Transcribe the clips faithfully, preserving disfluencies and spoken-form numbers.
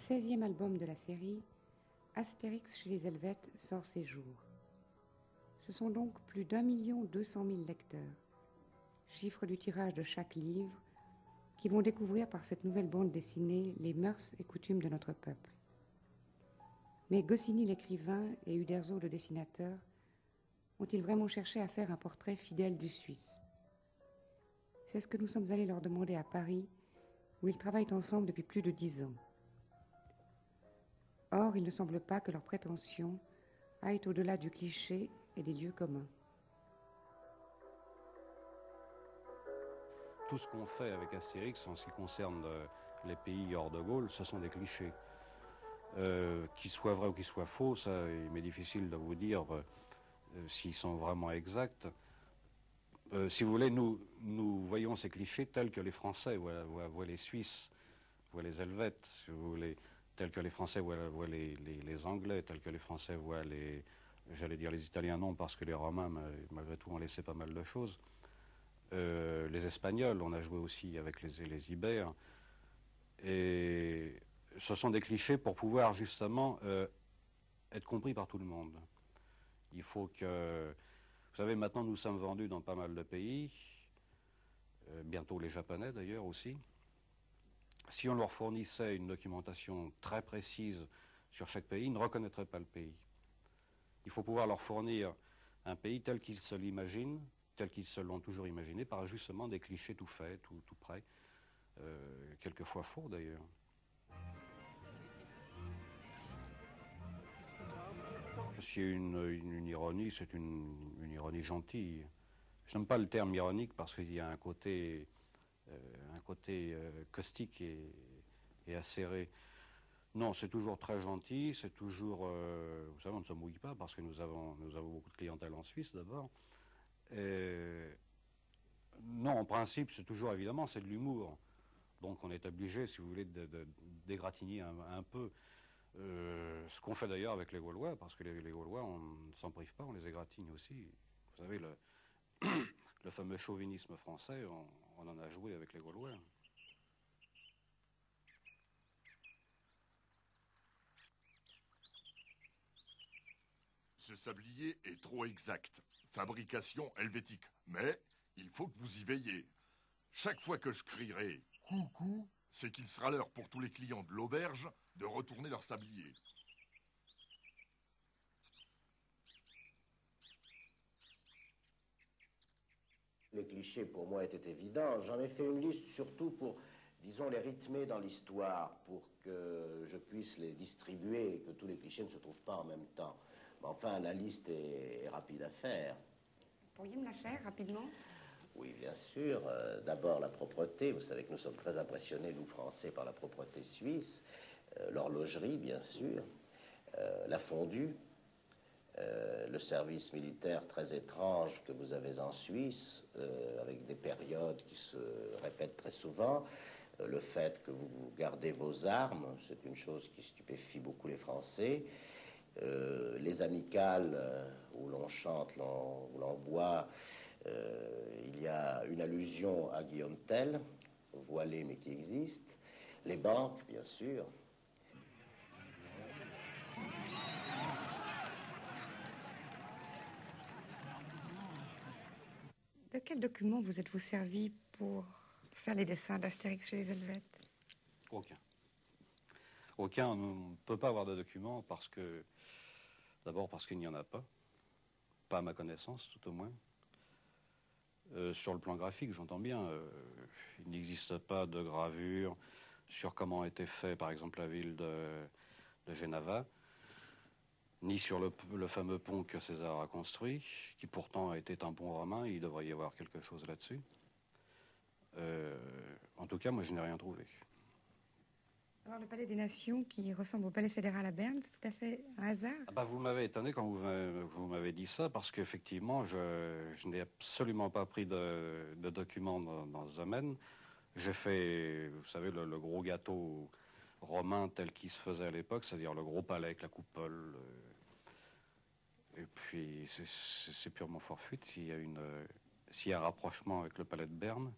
seizième album de la série, Astérix chez les Helvètes sort ses jours. Ce sont donc plus d'un million deux cent mille lecteurs, chiffre du tirage de chaque livre, qui vont découvrir par cette nouvelle bande dessinée les mœurs et coutumes de notre peuple. Mais Goscinny l'écrivain et Uderzo le dessinateur ont-ils vraiment cherché à faire un portrait fidèle du Suisse? C'est ce que nous sommes allés leur demander à Paris, où ils travaillent ensemble depuis plus de dix ans. Or, il ne semble pas que leur prétention aille au-delà du cliché et des lieux communs. Tout ce qu'on fait avec Astérix en ce qui concerne euh, les pays hors de Gaulle, ce sont des clichés. Euh, qu'ils soient vrais ou qu'ils soient faux, ça, il m'est difficile de vous dire euh, euh, s'ils sont vraiment exacts. Euh, si vous voulez, nous, nous voyons ces clichés tels que les Français voient, voient, voient les Suisses, voient les Helvètes, si vous voulez, tels que les Français voient, voient les, les, les Anglais, tels que les Français voient les... J'allais dire les Italiens, non, parce que les Romains, malgré tout, ont laissé pas mal de choses. Euh, les Espagnols, on a joué aussi avec les, les Ibères. Et ce sont des clichés pour pouvoir justement euh, être compris par tout le monde. Il faut que... Vous savez, maintenant nous sommes vendus dans pas mal de pays, euh, bientôt les Japonais d'ailleurs aussi. Si on leur fournissait une documentation très précise sur chaque pays, ils ne reconnaîtraient pas le pays. Il faut pouvoir leur fournir un pays tel qu'ils se l'imaginent, tel qu'ils se l'ont toujours imaginé, par justement des clichés tout faits, tout, tout prêts, euh, quelquefois faux d'ailleurs. S'il y a une, une, une ironie, c'est une, une ironie gentille. Je n'aime pas le terme ironique parce qu'il y a un côté, euh, un côté euh, caustique et, et acéré. Non, c'est toujours très gentil, c'est toujours... Euh, vous savez, on ne se mouille pas parce que nous avons, nous avons beaucoup de clientèle en Suisse d'abord. Non, en principe, c'est toujours, évidemment, c'est de l'humour. Donc on est obligé, si vous voulez, de, de, de dégratigner un, un peu. Euh, ce qu'on fait d'ailleurs avec les Gaulois, parce que les, les Gaulois, on ne s'en prive pas, on les égratigne aussi. Vous savez, le, le fameux chauvinisme français, on, on en a joué avec les Gaulois. Ce sablier est trop exact. Fabrication helvétique. Mais il faut que vous y veilliez. Chaque fois que je crierai « coucou », c'est qu'il sera l'heure pour tous les clients de l'auberge de retourner leur sablier. Les clichés, pour moi, étaient évidents. J'en ai fait une liste surtout pour, disons, les rythmer dans l'histoire, pour que je puisse les distribuer et que tous les clichés ne se trouvent pas en même temps. Mais enfin, la liste est, est rapide à faire. Pourriez me la faire rapidement? Oui, bien sûr. Euh, D'abord, la propreté. Vous savez que nous sommes très impressionnés, nous, Français, par la propreté suisse. Euh, L'horlogerie, bien sûr. Euh, la fondue. Euh, le service militaire très étrange que vous avez en Suisse, euh, avec des périodes qui se répètent très souvent, euh, le fait que vous gardez vos armes, c'est une chose qui stupéfie beaucoup les Français, euh, les amicales euh, où l'on chante, où l'on boit, euh, il y a une allusion à Guillaume Tell, voilé mais qui existe, les banques, bien sûr. De quel document vous êtes-vous servi pour faire les dessins d'Astérix chez les Helvètes? Aucun. Aucun. On ne peut pas avoir de document parce que... D'abord parce qu'il n'y en a pas. Pas à ma connaissance, tout au moins. Euh, sur le plan graphique, j'entends bien. Euh, il n'existe pas de gravure sur comment a été fait, par exemple, la ville de, de Genava, ni sur le, le fameux pont que César a construit, qui pourtant était un pont romain. Il devrait y avoir quelque chose là-dessus. Euh, en tout cas, moi, je n'ai rien trouvé. Alors, le Palais des Nations, qui ressemble au Palais fédéral à Berne, c'est tout à fait un hasard? Ah bah, vous m'avez étonné quand vous m'avez dit ça, parce qu'effectivement, je, je n'ai absolument pas pris de, de documents dans, dans ce domaine. J'ai fait, vous savez, le, le gros gâteau romain tel qu'il se faisait à l'époque, c'est-à-dire le gros palais avec la coupole. Et puis, c'est purement fortuite s'il y a une, s'il y a un rapprochement avec le palais de Berne.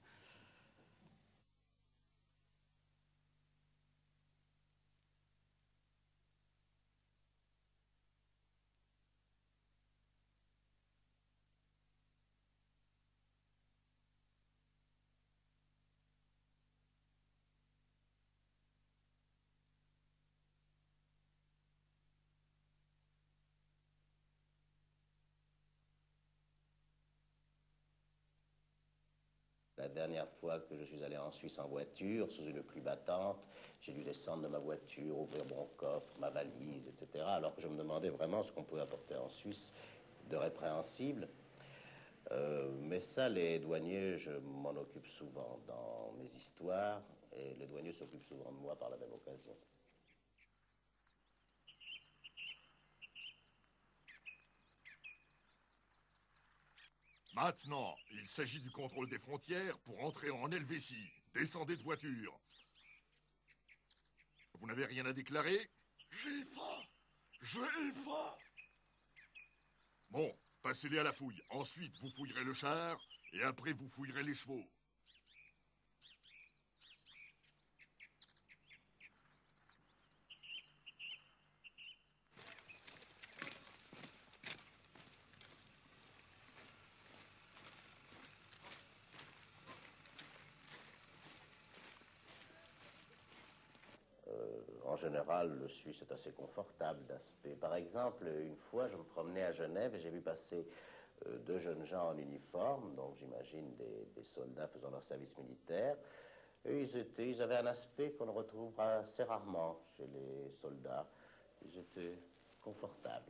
La dernière fois que je suis allé en Suisse en voiture, sous une pluie battante, j'ai dû descendre de ma voiture, ouvrir mon coffre, ma valise, et cetera, alors que je me demandais vraiment ce qu'on pouvait apporter en Suisse de répréhensible. Euh, mais ça, les douaniers, je m'en occupe souvent dans mes histoires, et les douaniers s'occupent souvent de moi par la même occasion. Maintenant, il s'agit du contrôle des frontières pour entrer en Helvétie. Descendez de voiture. Vous n'avez rien à déclarer? J'ai faim. J'ai faim. Bon, passez-les à la fouille. Ensuite, vous fouillerez le char, et après, vous fouillerez les chevaux. En général, le Suisse est assez confortable d'aspect. Par exemple, une fois, je me promenais à Genève et j'ai vu passer euh, deux jeunes gens en uniforme, donc j'imagine des, des soldats faisant leur service militaire. Et ils, étaient, ils avaient un aspect qu'on retrouve assez rarement chez les soldats. Ils étaient confortables.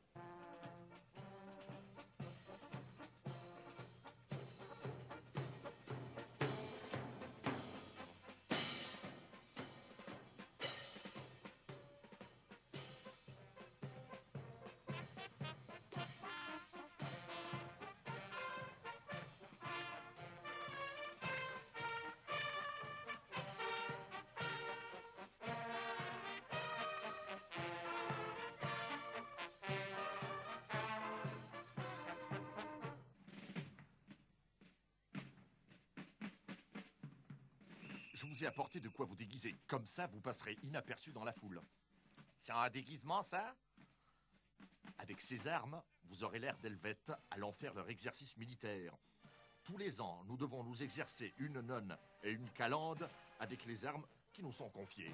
Je vous ai apporté de quoi vous déguiser. Comme ça, vous passerez inaperçu dans la foule. C'est un déguisement, ça? Avec ces armes, vous aurez l'air d'Helvètes allant faire leur exercice militaire. Tous les ans, nous devons nous exercer une nonne et une calande avec les armes qui nous sont confiées.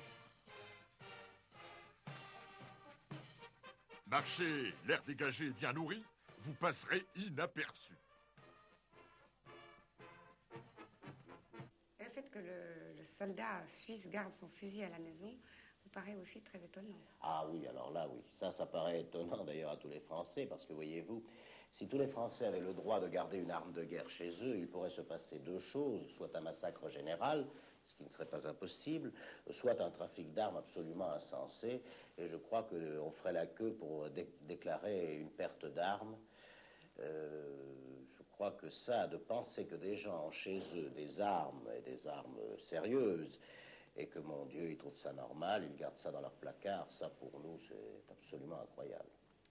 Marchez, l'air dégagé et bien nourri, vous passerez inaperçu. Le fait que le, le soldat suisse garde son fusil à la maison vous paraît aussi très étonnant. Ah oui, alors là, oui. Ça, ça paraît étonnant d'ailleurs à tous les Français, parce que voyez-vous, si tous les Français avaient le droit de garder une arme de guerre chez eux, il pourrait se passer deux choses, soit un massacre général, ce qui ne serait pas impossible, soit un trafic d'armes absolument insensé, et je crois qu'on ferait la queue pour dé déclarer une perte d'armes. Euh, je crois que ça, de penser que des gens ont chez eux des armes, et des armes sérieuses, et que, mon Dieu, ils trouvent ça normal, ils gardent ça dans leur placard, ça, pour nous, c'est absolument incroyable.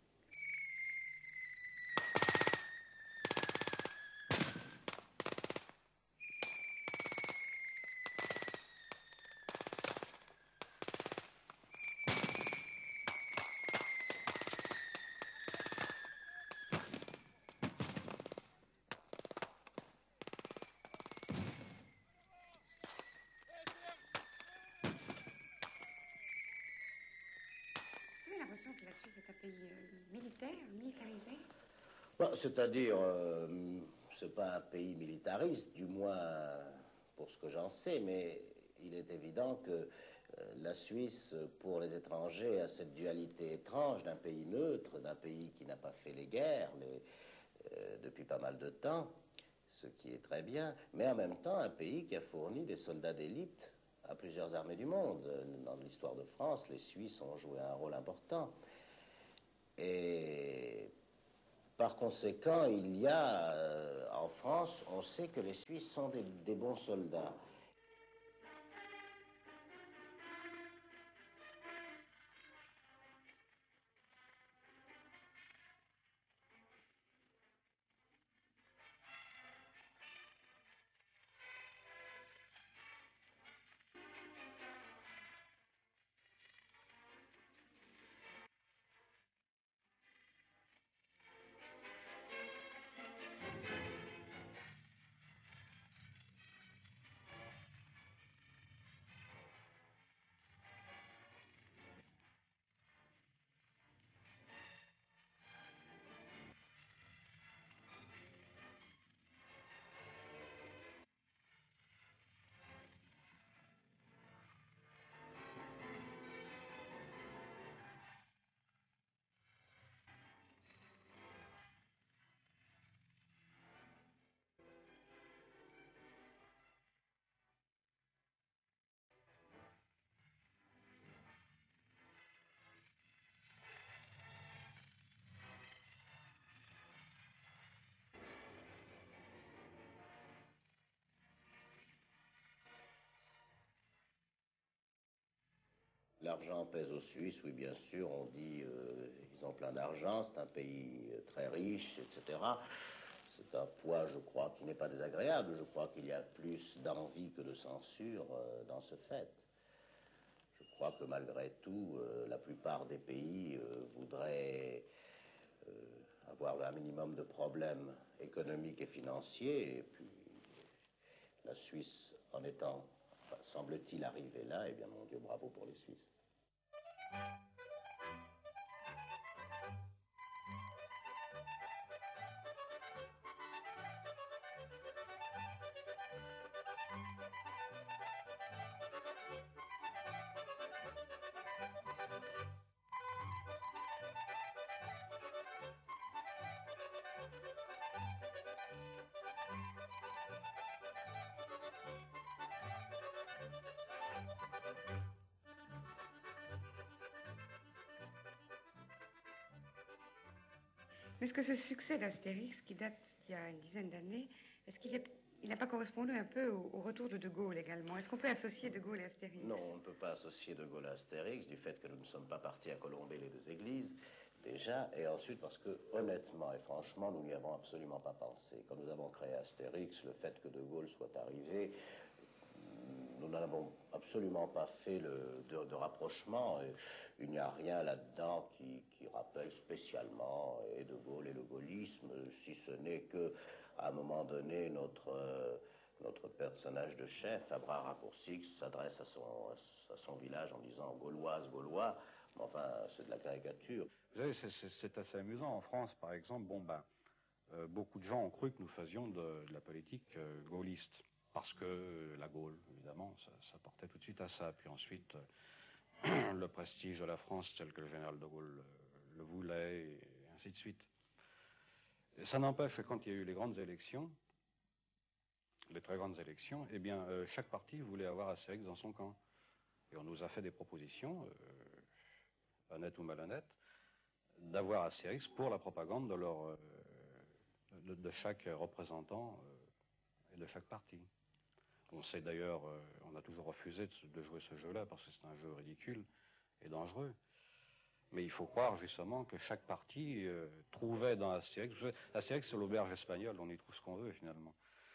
L'impression que la Suisse est un pays euh, militaire, militarisé. Bon, c'est-à-dire, euh, c'est pas un pays militariste, du moins pour ce que j'en sais, mais il est évident que euh, la Suisse, pour les étrangers, a cette dualité étrange d'un pays neutre, d'un pays qui n'a pas fait les guerres les, euh, depuis pas mal de temps, ce qui est très bien, mais en même temps un pays qui a fourni des soldats d'élite à plusieurs armées du monde. Dans l'histoire de France, les Suisses ont joué un rôle important. Et par conséquent, il y a, euh, en France, on sait que les Suisses sont des, des bons soldats. l'argent pèse aux Suisses, oui, bien sûr, on dit euh, ils ont plein d'argent, c'est un pays très riche, et cetera. C'est un poids, je crois, qui n'est pas désagréable. Je crois qu'il y a plus d'envie que de censure euh, dans ce fait. Je crois que malgré tout, euh, la plupart des pays euh, voudraient euh, avoir un minimum de problèmes économiques et financiers, et puis la Suisse, en étant, enfin, semble-t-il, arrivée là, eh bien, mon Dieu, bravo pour les Suisses. Est-ce que ce succès d'Astérix, qui date d'il y a une dizaine d'années, est-ce qu'il est, il n'a pas correspondu un peu au, au retour de De Gaulle également? Est-ce qu'on peut associer De Gaulle et Astérix? Non, on ne peut pas associer De Gaulle à Astérix, du fait que nous ne sommes pas partis à colomber les deux églises, déjà, et ensuite parce que, honnêtement et franchement, nous n'y avons absolument pas pensé. Quand nous avons créé Astérix, le fait que De Gaulle soit arrivé, nous n'en avons absolument pas fait le, de, de rapprochement. Et il n'y a rien là-dedans qui, qui rappelle spécialement et De Gaulle et le gaullisme, si ce n'est que, à un moment donné, notre, euh, notre personnage de chef, Abraham Raccourci, s'adresse à son, à son village en disant Gauloise, Gaulois. Mais enfin, c'est de la caricature. Vous savez, c'est assez amusant. En France, par exemple, bon ben, euh, beaucoup de gens ont cru que nous faisions de, de la politique euh, gaulliste. Parce que euh, la Gaule, évidemment, ça, ça portait tout de suite à ça. Puis ensuite, euh, le prestige de la France tel que le général de Gaulle euh, le voulait, et ainsi de suite. Et ça n'empêche que quand il y a eu les grandes élections, les très grandes élections, eh bien, euh, chaque parti voulait avoir Astérix dans son camp. Et on nous a fait des propositions, euh, honnêtes ou malhonnêtes, d'avoir Astérix pour la propagande de, leur, euh, de, de chaque représentant euh, et de chaque parti. On sait d'ailleurs, euh, on a toujours refusé de, de jouer ce jeu-là parce que c'est un jeu ridicule et dangereux. Mais il faut croire justement que chaque parti euh, trouvait dans Astérix, Astérix c'est l'auberge espagnole, on y trouve ce qu'on veut finalement.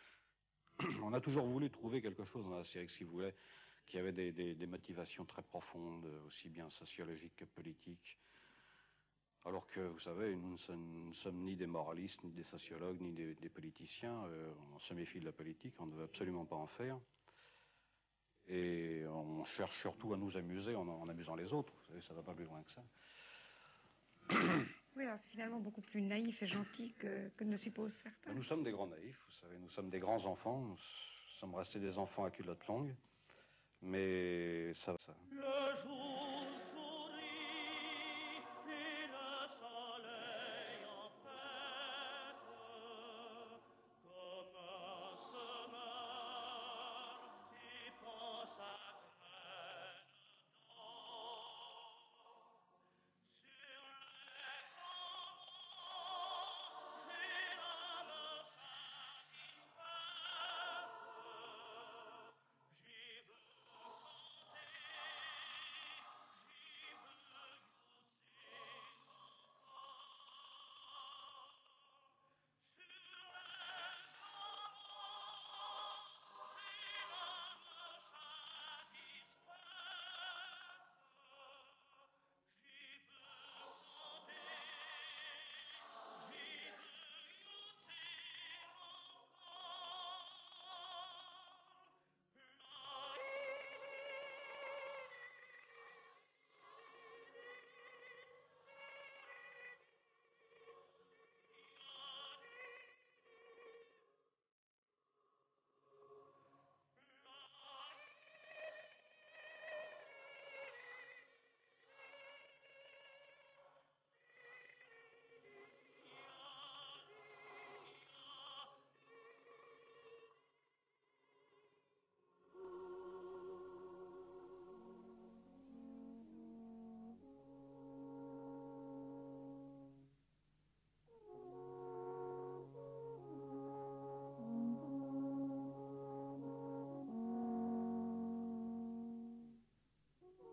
On a toujours voulu trouver quelque chose dans Astérix qui voulait, qui avait des, des, des motivations très profondes, aussi bien sociologiques que politiques. Alors que, vous savez, nous ne sommes, sommes ni des moralistes, ni des sociologues, ni des, des politiciens. Euh, on se méfie de la politique, on ne veut absolument pas en faire. Et on cherche surtout à nous amuser en, en amusant les autres. Vous savez, ça ne va pas plus loin que ça. Oui, alors c'est finalement beaucoup plus naïf et gentil que, que ne supposent certains. Nous sommes des grands naïfs, vous savez, nous sommes des grands enfants. Nous sommes restés des enfants à culotte longue. Mais ça va, ça.